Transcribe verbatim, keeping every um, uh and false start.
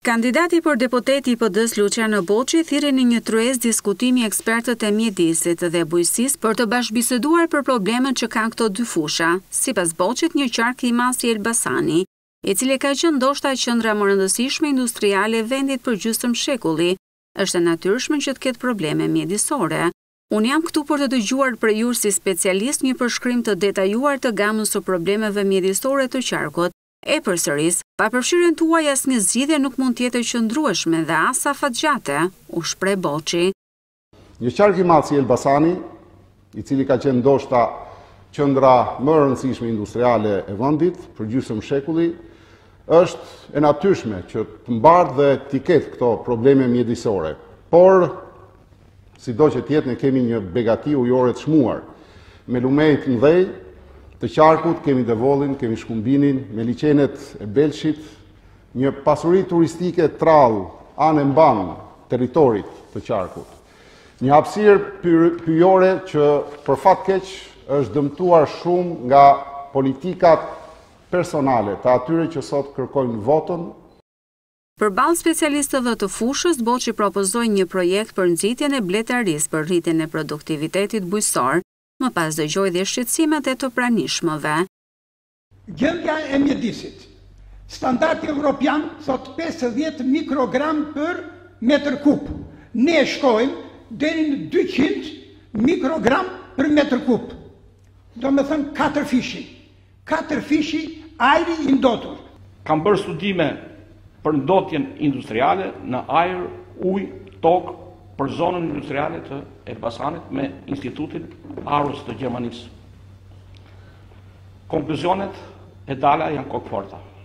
Kandidati për deputeti i P D-s Luciano Boci thirrri në një tryezë diskutimi ekspertët e Mjedisit dhe Bujqesisë për të bashkëbiseduar për problemet që kanë këto dy fusha. Sipas Bocit, një qark i masi Elbasani, i cili ka qenë ndoshta qendra më rëndësishme industriale e vendit për gjysmë shekulli, është e natyrshme që të ketë probleme mjedisore. Unë jam këtu për të dëgjuar prej jush si specialist një përshkrim të detajuar të gamës së problemeve mjedisore të qarkut. E përsëris, pa përfshirjen tuaj asnjë zgjidhje nuk mund të jetë e qëndrueshme dhe as afatgjate, u shpreh Boci. Një qark i madh si Elbasani, i cili ka qenë ndoshta qendra më e rëndësishme industriale e vendit për gjysmë shekulli, është e natyrshme që të mbartë dhe të ketë këto probleme mjedisore. Por, sido që të jetë, ne kemi një begati ujore të çmuar, me lumej të mëdhej të qarkut, kemi Devollin, kemi Shkumbinin, me liçenet e Belshit, një pasuri turistike trallë anë e mban territorit të qarkut. Një hapësirë pyjore që për fat keq është dëmtuar shumë nga politikat personale të atyre që sot kërkojnë votën. Përballë specialistëve të fushës, Boci propozoi një projekt për nxitjen e bletarisë për rritjen e produktivitetit bujqësor. Më pas dëgjoj dhe shqetësimet e të pranishmëve. Gjendja e Mjedisit. Standardi evropian thot pesëdhjetë mikrogram për metër kub. Ne shkojmë deri në dyqind mikrogram për metër kub. Do me thënë katër fishi. Katër fishi ajri i ndotur. Kam bërë studime për ndotjen industriale në ajër, ujë, tokë, për zonën industriale të Elbasanit me Institutin Arus të Gjermanisë. Konkluzionet e dala janë kokëforta.